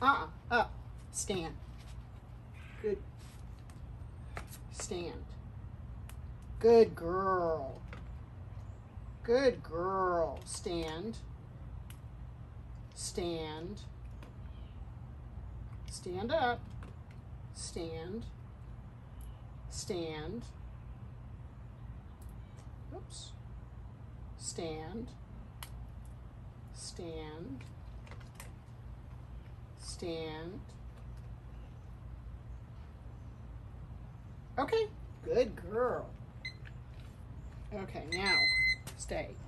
Up. Stand. Good. Stand. Good girl. Good girl. Stand. Stand. Stand up. Stand. Stand. Oops. Stand. Stand. Stand. Okay, good girl. Okay, now stay.